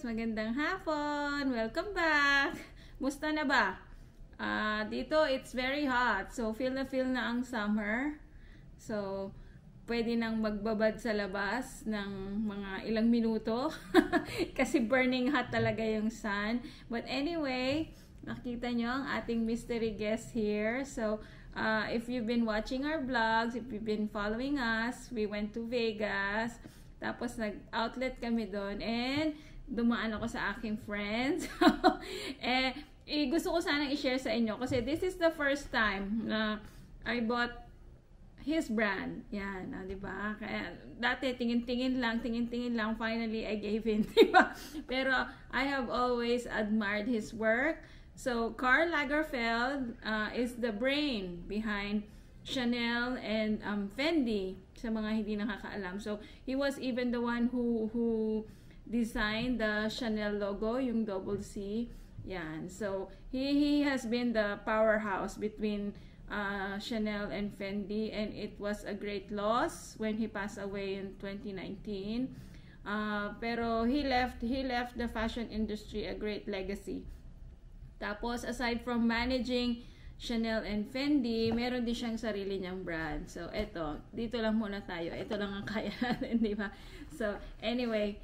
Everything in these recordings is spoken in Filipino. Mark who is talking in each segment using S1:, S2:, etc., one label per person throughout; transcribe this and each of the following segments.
S1: magandang hapon. Welcome back. Musta na ba? Dito it's very hot. So feel na ang summer. So pwede nang magbabad sa labas ng mga ilang minuto kasi burning hot talaga yung sun. But anyway, nakita nyo ang ating mystery guest here. So if you've been watching our vlogs, if you've been following us, we went to Vegas. Tapos nag-outlet kami doon and dumaan ako sa aking friends. Gusto ko sanang i-share sa inyo kasi this is the first time na I bought his brand. Yan, diba? Kaya dati tingin-tingin lang, finally I gave in, diba? Pero I have always admired his work. So KARL LAGERFELD is the brain behind Chanel and Fendi, sa mga hindi nakakaalam. So he was even the one who designed the Chanel logo, yung double C. Yan. So he has been the powerhouse between Chanel and Fendi, and it was a great loss when he passed away in 2019. Pero he left the fashion industry a great legacy. Tapos aside from managing Chanel and Fendi, meron din siyang sarili niyang brand. So, dito lang muna tayo. Ito lang ang kaya natin, di ba? So, anyway,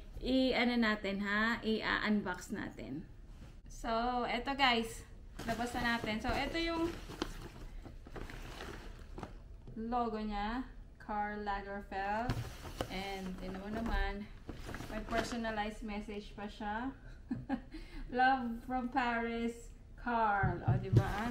S1: i-unbox natin. So, eto guys, labas na natin. So, eto yung logo niya, KARL LAGERFELD. And, tinan mo naman, may personalized message pa siya. Love from Paris, KARL. O, di ba?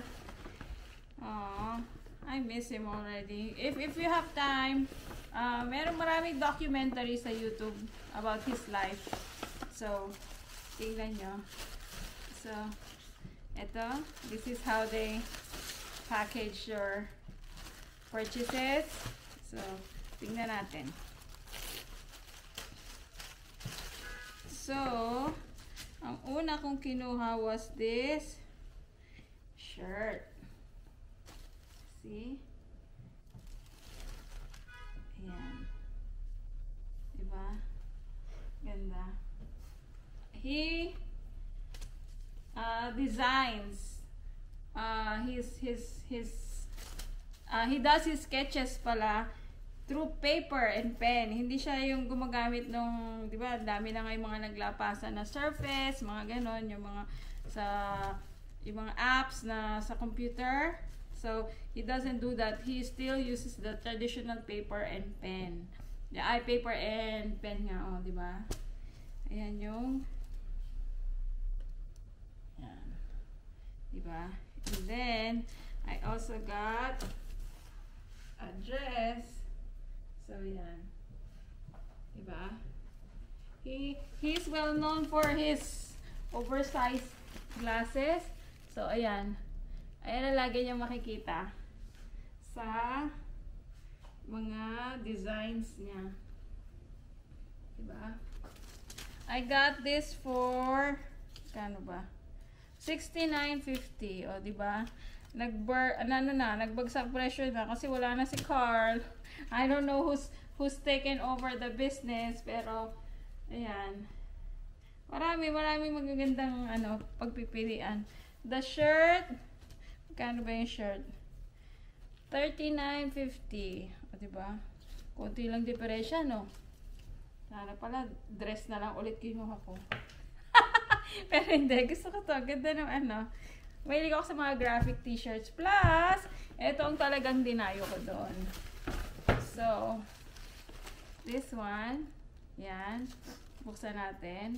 S1: I miss him already. If you have time, maraming documentary sa YouTube about his life. So, tingnan nyo. So, this is how they package your purchases. So, tingnan natin. So, ang una kong kinuha was this shirt. See? Ayan. Diba? Ganda. He designs he does his sketches pala through paper and pen. Hindi siya yung gumagamit nung, di ba, dami na ngayon mga naglapasan na surface, mga ganon, yung mga apps na sa computer. So, he doesn't do that. He still uses the traditional paper and pen. Paper and pen nga, di ba? Ayan yung yan. Di ba? And then, I also got a dress. So, yan. Di ba? He's well known for his oversized glasses. So, ayan. Ayan na lagi niyo makikita sa mga designs niya. Diba? I got this for, kano ba? $69.50. O, diba? Nagbagsak presyo na kasi wala na si KARL. I don't know who's taken over the business, pero, ayan. Marami magagandang pagpipilian. The shirt, kano ba yung shirt? $39.50. O, diba? Kunti lang diferensya, no? Sana pala, dress na lang ulit kinuha ko. Pero hindi, gusto ko to. Ganda ng mahilig ako sa mga graphic t-shirts. Plus, ito ang talagang dinayo ko doon. So, this one. Yan. Buksan natin.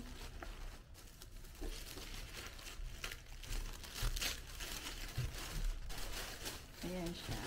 S1: Ayan siya.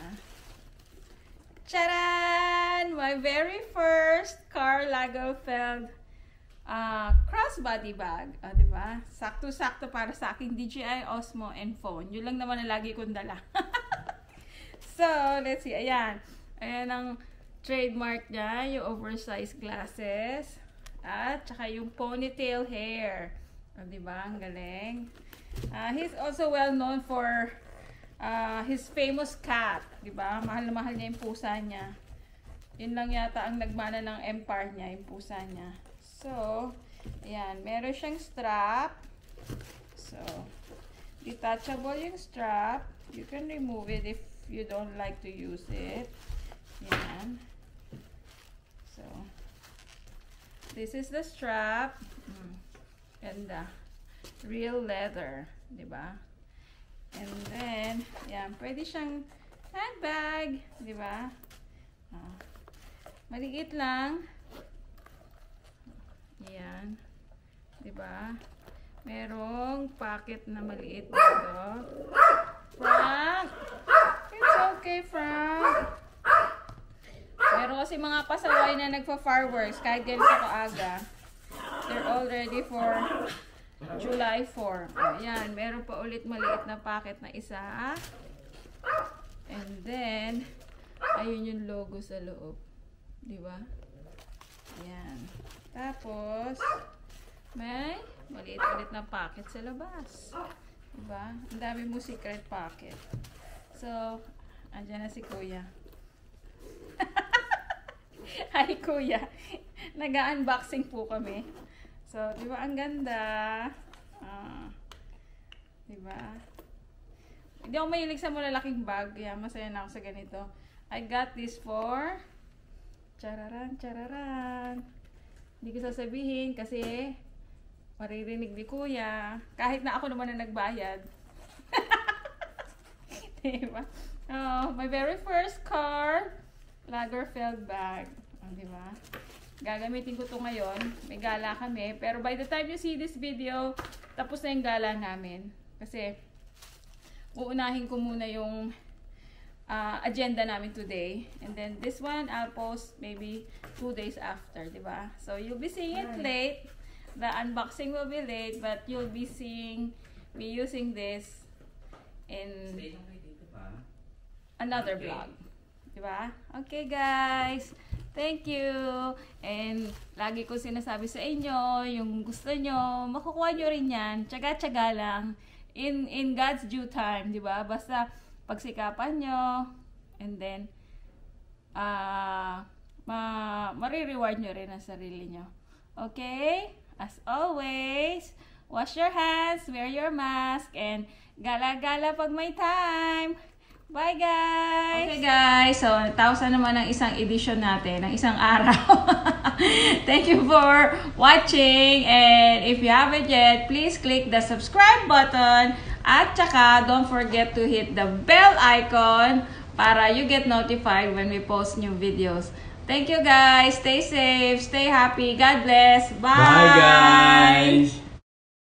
S1: Charan! My very first KARL LAGERFELD crossbody bag. O, diba? Sakto-sakto para sa aking DJI Osmo and phone. Yun lang naman na lagi kong dala. So, let's see. Ayan. Ayan ang trademark niya. Yung oversized glasses. At saka yung ponytail hair. O, diba? Ang galing. He's also well known for his famous cat, diba? Mahal na mahal niya yung pusa niya. Yun lang yata ang nagmana ng empire niya, yung pusa niya. So, Ayan, meron siyang strap. So, detachable yung strap. You can remove it if you don't like to use it. Ayan. So, this is the strap. Ganda. Real leather. Diba? And then, yan. Pwede siyang handbag. Diba? Maliit lang. Yan. Diba? Merong pocket na maliit dito. Frank! It's okay, Frank. Meron kasi mga pasaway na nagpa-fireworks kahit ganito kaaga. They're all ready for July 4. Ayan, meron pa ulit maliit na packet na isa. And then, ayun yung logo sa loob. Diba? Ayan. Tapos, may maliit ulit na packet sa labas. Diba? Ang dami mo secret packet. So, andyan na si Kuya. Hi, Kuya. Nag-unboxing po kami. So, di ba ang ganda? Di ba? Hindi ako mahilig sa malalaking bag. Kaya masaya na ako sa ganito. I got this for chararan, chararan. Hindi ko sasabihin kasi maririnig ni Kuya. Kahit na ako naman na nagbayad. Diba? Oh, my very first KARL Lagerfeld bag. Oh, diba? Gagamitin ko to ngayon. May gala kami. Pero by the time you see this video, tapos na yung gala namin. Kasi, uunahin ko muna yung agenda namin today. And then, this one, I'll post maybe 2 days after. Diba? So, you'll be seeing it late. The unboxing will be late. But you'll be seeing me using this in another vlog. Diba? Okay, guys. Thank you. And lagi ko sinasabi sa inyo, yung gusto nyo, makukuha nyo rin yan. Tsaga-tsaga lang. In God's due time. Diba? Basta pagsikapan nyo. And then, marireward nyo rin ang sarili nyo. Okay? As always, wash your hands, wear your mask, and gala-gala pag may time. Bye, guys! Okay, guys. So, 1,000 naman ang isang edition natin, ng isang araw. Thank you for watching. And if you haven't yet, please click the subscribe button. At saka, don't forget to hit the bell icon para you get notified when we post new videos. Thank you, guys. Stay safe. Stay happy. God bless. Bye,
S2: Bye, guys.